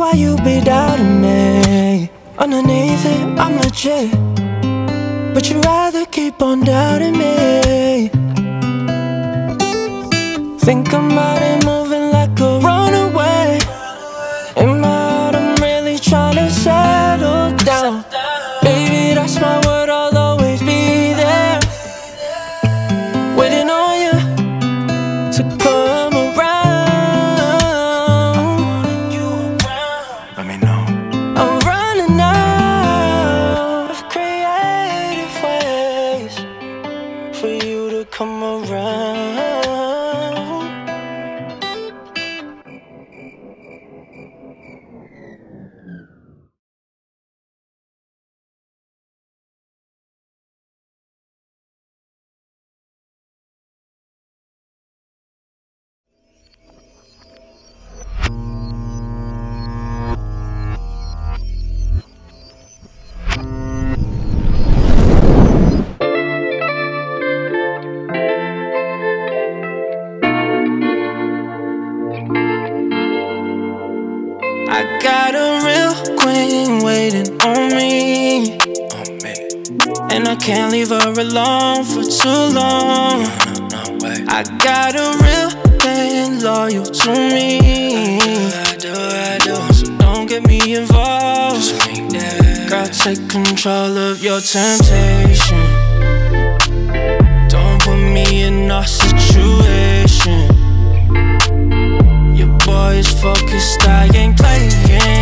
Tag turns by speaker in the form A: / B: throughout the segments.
A: why you be doubting me. Underneath it, I'm legit, but you'd rather keep on doubting me. Think I'm out and moving like a runaway. In my heart, I'm really trying to settle down. Baby, that's my word, I'll always be there, waiting on you to come around. Let me know. I'm running out of creative ways for you to come around. I got a real queen waiting on me, and I can't leave her alone for too long. I got a real man loyal to me. I do. So don't get me involved. Girl, take control of your temptation. Don't put me in a situation. Your boy is focused, I ain't playing.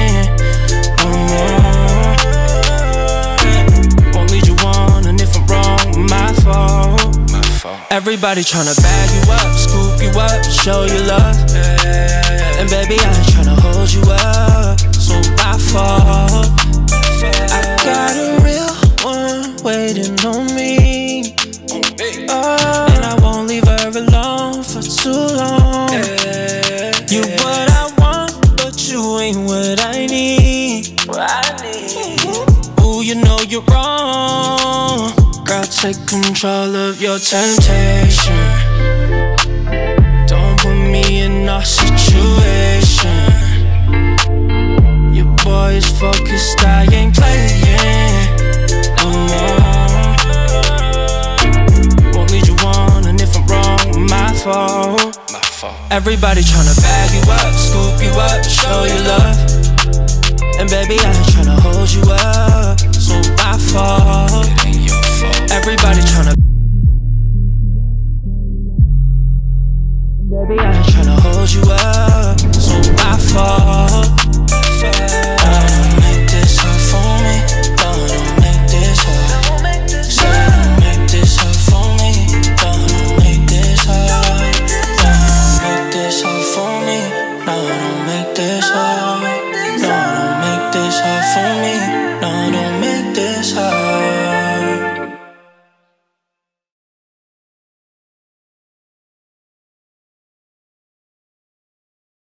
A: Won't lead you on, and if I'm wrong, my fault. Everybody tryna bag you up, scoop you up, show you love. And baby, I ain't tryna hold you up, so my fault. I got a real one waiting on me, and I won't leave her alone for too long. You what I want, but you ain't what I need. Ooh, you know you're wrong. Girl, take control of your temptation. Don't put me in a situation. Your boy is focused, I ain't playing no more. Won't lead you on, and if I'm wrong, my fault. Everybody tryna bag you up, scoop you up, show you love. And baby, I ain't tryna hold you up, so my fault. It ain't your fault. Everybody tryna. Baby, I ain't tryna hold you up, so my fault. Don't make this hard for me. Don't make this hard. Don't make this hard for me. Don't make this hard. Make this hard for me. No, don't make this hard. No, don't make this hard for me. No, don't make this hard.